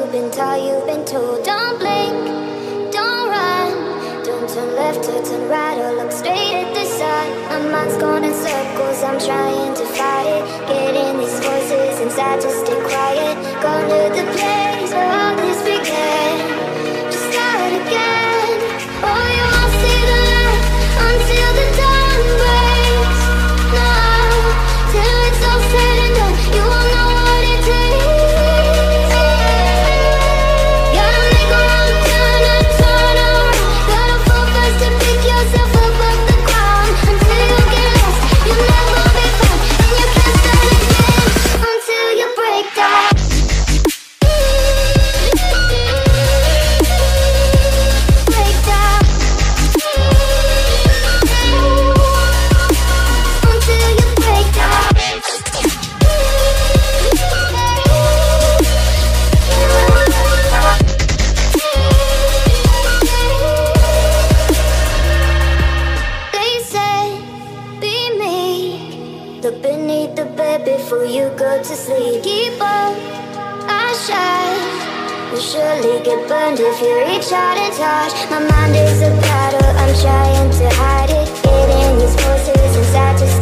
you've been taught, you've been told. Don't blink, don't run, don't turn left or turn right or look straight at the sun. My mind's going in circles, I'm trying to fight it. Getting these voices inside to stay quiet. Going to the place where all this began. Just start again. Oh, you won't see the light until the dawn breaks. No, till it's all said and done, you won't know what it takes. Gotta make a wrong turn and turn around. Gotta fall fast to pick yourself up off the ground. Until you get lost, you'll never be found. And you can't start again until you break down. Break down. Until you break down. They say, be meek. Look beneath the bed before you go to sleep. Keep up, I shine. You'll surely get burned if you reach out and touch. My mind is a battle, I'm trying to hide it. Getting these voices inside to